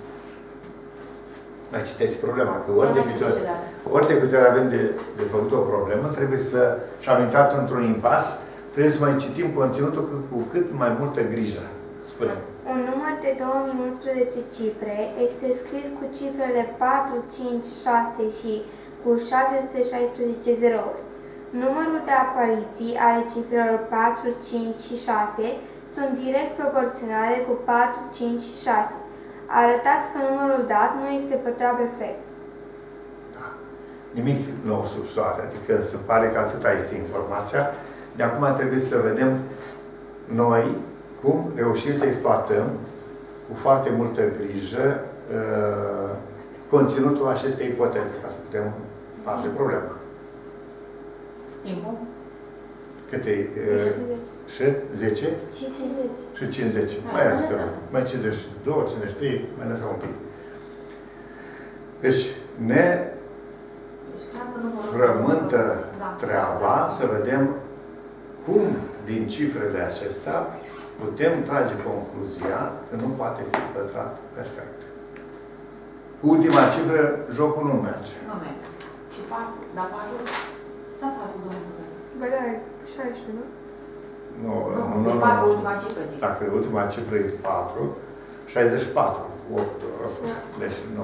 Mai citeți problema, că ori de câte ori avem de făcut o problemă, trebuie să, și am intrat într-un impas, trebuie să mai citim conținutul cu cât mai multă grijă. Spune. Un număr de 2011 cifre este scris cu cifrele 4, 5, 6 și cu 616 zerouri. Numărul de apariții ale cifrelor 4, 5 și 6 sunt direct proporționale cu 4, 5 și 6. Arătați că numărul dat nu este pătrat perfect. Da. Nimic nou sub soare. Adică se pare că atâta este informația. De acum trebuie să vedem noi cum reușim să exploatăm cu foarte multă grijă conținutul acestei ipoteze, ca să putem face problema. Timpul? Câte? Și 10? Și 50. Mai 52, 53, mai lăsăm un pic. Deci, ne frământă treaba să vedem cum din cifrele acestea putem trage concluzia că nu poate fi pătrat perfect. Cu ultima cifră, jocul nu merge. Nu merge. Și 4, da 4? Da 4, domnule. Bă, da, 16, nu? Nu, 4, ultima cifră. Dacă ultima cifră e 4, 64. 8, deci nu.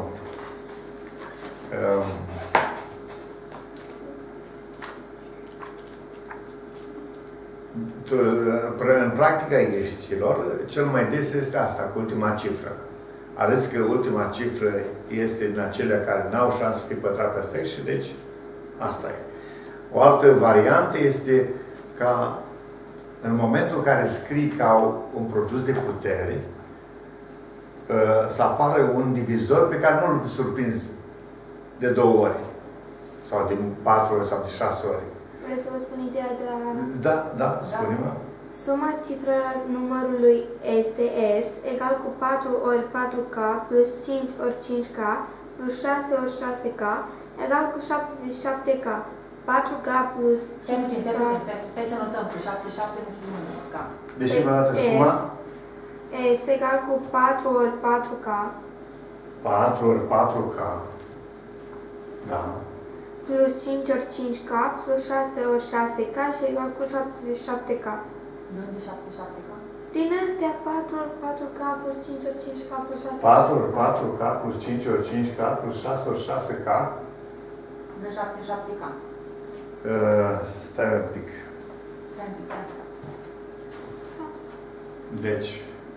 În practica exercițiilor, cel mai des este asta, cu ultima cifră. Arăți că ultima cifră este din acelea care n-au șansă să fie pătrat perfect și deci asta e. O altă variantă este ca în momentul în care scrii ca un produs de putere, să apară un divizor pe care nu îl surprinzi de 2 ori. Sau de 4 ori sau de 6 ori. Vreți să vă spun ideea de la... Da, spune-mă. Suma cifrelor numărului este S egal cu 4 ori 4K plus 5 ori 5K plus 6 ori 6K egal cu 77K. 4K plus 5K... Trebuie să notăm cu 77 nu știu K. Deci, încă o dată, suma? S egal cu 4 ori 4K. 4 ori 4K. Da. Plus 5 ori 5K plus 6 ori 6K și egal cu 77K. De unde 77K? Din astea 4 ori 4K plus 5 ori 5K plus 6 ori 4 ori 4K plus 5 ori 5K plus 6 ori 6K. De 77K. Stai un pic. Stai un pic, da. Deci,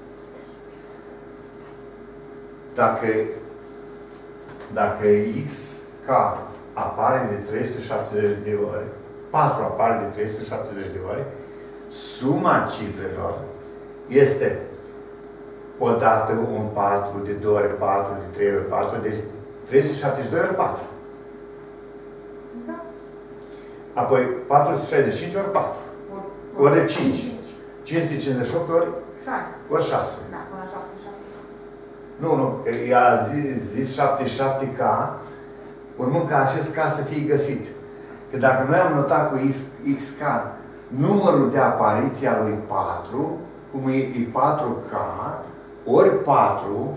dacă XK apare de 370 de ori, 4 apare de 370 de ori, suma cifrelor este odată un 4, de 2 ori 4, de 3 ori 4, deci 372 ori 4. Da. Apoi 465 ori 4. Ori 5. 558 ori 6. Ori 6. Da, până la 77. Nu, că i-a zis 77K, urmând ca acest K să fie găsit. Că dacă noi am notat cu XK numărul de apariție a lui 4, cum e 4K, ori 4,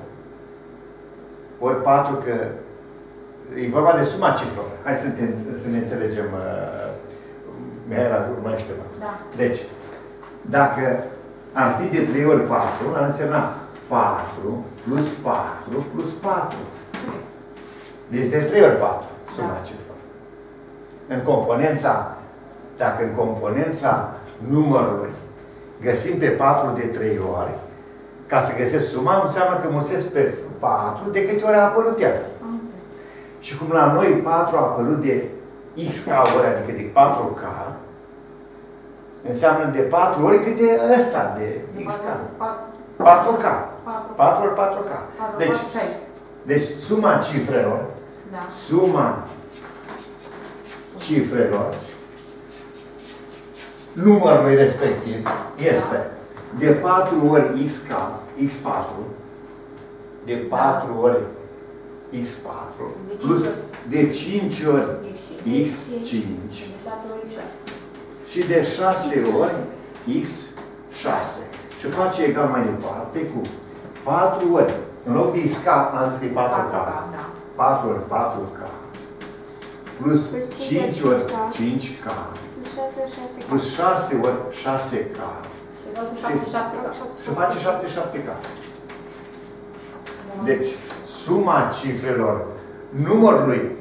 că e vorba de suma cifrelor. Hai să ne înțelegem, Mihaela, urmărește-mă. Da. Deci, dacă ar fi de 3 ori 4, ar însemna 4 plus 4 plus 4. Deci de 3 ori 4 suma cifrelor. În componența, dacă în componența numărului găsim pe 4 de 3 ori, ca să găsesc suma, înseamnă că mulțesc pe 4 de câte ori a apărut el. Și cum la noi 4 a apărut de XK ori, adică de 4K, înseamnă de 4 ori câte ăsta de XK. 4K. 4 ori 4K. Deci suma cifrelor, numărului respectiv este de 4 ori XK, X4, de 4 ori X4, plus de 5 ori X5 și de 6 ori X6. Și face egal mai departe cu 4 ori, în loc de XK, am zis că e 4K, 4 ori 4K, plus 5 ori 5K, plus 6 ori 6K. Și face 77K. Deci, suma cifrelor numărului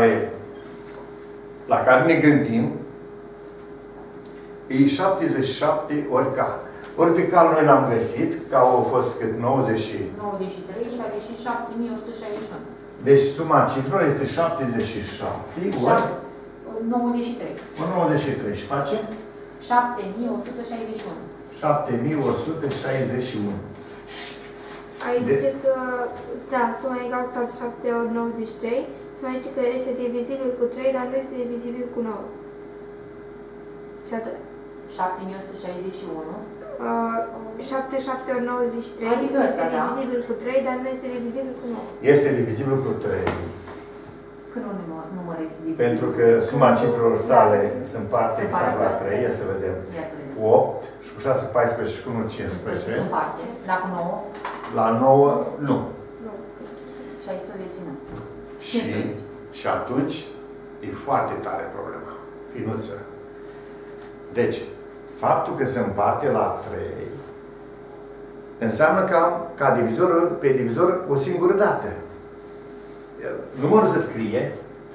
la care ne gândim e 77 ori K. Ori pe K noi l-am găsit, K a fost cât 93 și a ieșit 7161. Deci suma cifrelor este 77 ori 93. Ori 93. Și face? 7161. 7161. Aici zice că, da, suma egal cu 77 ori 93. Și mai zice că este divizibil cu 3, dar nu este divizibil cu 9. Și atât. 7161. 77 ori 93 adică este divizibil cu 3, dar nu este divizibil cu 9. Este divizibil cu 3. Când un număr este divizibil? Pentru că suma cifrelor sale se împarte exact la 3. Ia să vedem. Ia să vedem. 8 și cu 6, 14 și cu 1, 15. Se împarte. Dacă 9? La 9, nu. 16 nu. Și atunci e foarte tare problema. Finuță. Deci, faptul că se împarte la 3 înseamnă că am ca divizor, pe divizor o singură dată. Numărul se scrie,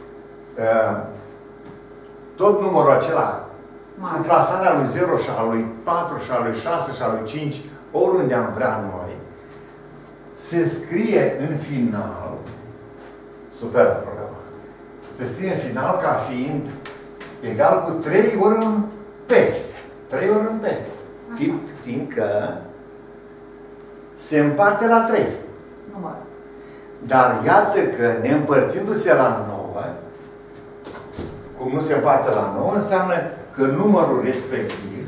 tot numărul acela, cu plasarea lui 0 și a lui 4 și a lui 6 și a lui 5, oriunde am vrea noi, se scrie în final, super problema, se scrie în final ca fiind egal cu 3 ori un P. 3 ori un P. Fiindcă se împarte la 3. Număr. Dar iată că neîmpărțindu-se la 9, cum nu se împarte la 9, înseamnă că numărul respectiv,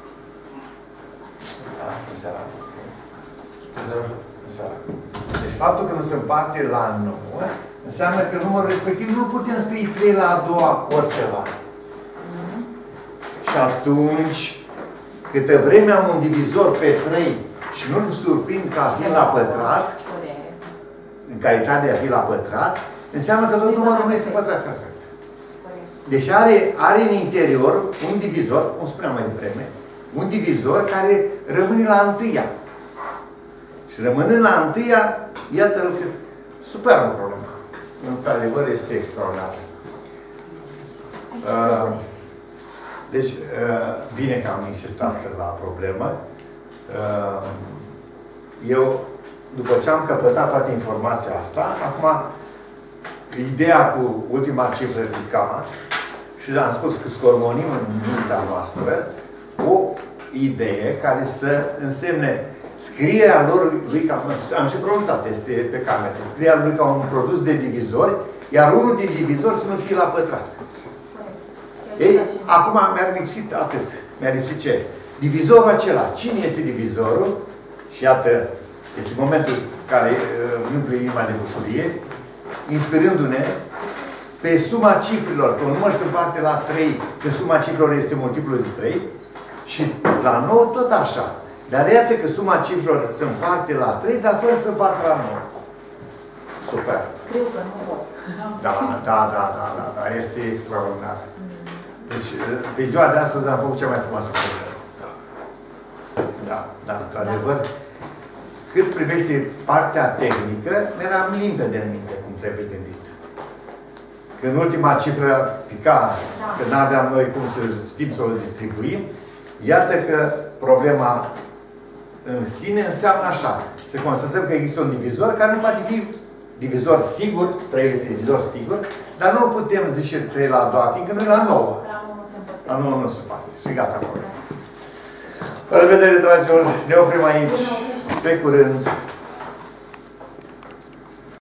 da, în seara. Deci faptul că nu se împarte la 9, înseamnă că numărul respectiv nu putem scrie 3 la a doua oriceva. Și atunci, câtă vreme am un divizor pe 3 și nu-l surprind ca fiind la pătrat, în calitate de a fi la pătrat, înseamnă că tot numărul nu este pătrat perfect. Deci are în interior un divizor, cum spuneam mai devreme, un divizor care rămâne la întâia. Și rămânând la întâia, iată-l cât superbă problema. Într-adevăr, este extraordinar. Deci, bine că am insistat la problemă. Eu, după ce am căpătat toată informația asta, acum, ideea cu ultima cifră K, și am spus că scormonim în mintea noastră o idee care să însemne scrierea lui ca, am și pronunțat, este pe cameră, scrierea lui ca un produs de divizori, iar unul din divizori să nu fie la pătrat. Ei, acum mi-a lipsit atât. Mi-a lipsit ce? Divizorul acela. Cine este divizorul? Și iată, este momentul care îmi umple inima de bucurie, inspirându-ne pe suma cifrelor, că un număr se împarte la 3, că suma cifrelor este multiplul de 3, și la 9 tot așa. Dar iată că suma cifrelor se împarte la 3, dar fără să împarte la 9. Super. Scriu că nu pot. Da, este extraordinar. Deci, pe ziua de astăzi am făcut cea mai frumoasă problemă. Da, într-adevăr. Cât privește partea tehnică, mi-eram limpede în minte cum trebuie gândit. Când ultima cifră pica, că n-aveam noi cum să știm să o distribuim, iată că problema în sine înseamnă așa. Să constatăm că există un divizor care nu poate fi divizor sigur, 3 este divizor sigur, dar nu putem zice 3 la a doua, fiindcă nu e la 9. La 9 nu se poate. Și gata, problema. La revedere, dragilor! Ne oprim aici. Pe curând!